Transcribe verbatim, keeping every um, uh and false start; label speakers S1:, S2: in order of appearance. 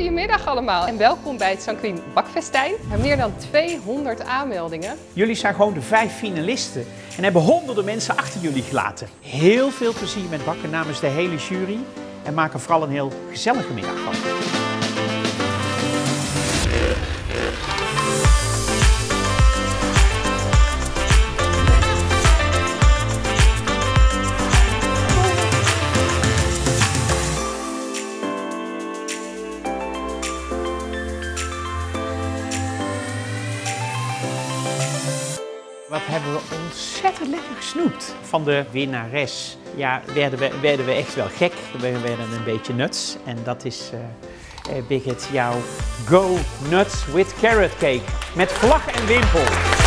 S1: Goedemiddag allemaal en welkom bij het Sanquin Bakfestijn. We hebben meer dan tweehonderd aanmeldingen.
S2: Jullie zijn gewoon de vijf finalisten en hebben honderden mensen achter jullie gelaten. Heel veel plezier met bakken namens de hele jury en maak er vooral een heel gezellige middag van. Wat hebben we ontzettend lekker gesnoept. Van de winnares ja, werden, we, werden we echt wel gek. We werden een beetje nuts. En dat is, uh, uh, Birgit, jouw Go Nuts with Carrot Cake. Met vlag en wimpel.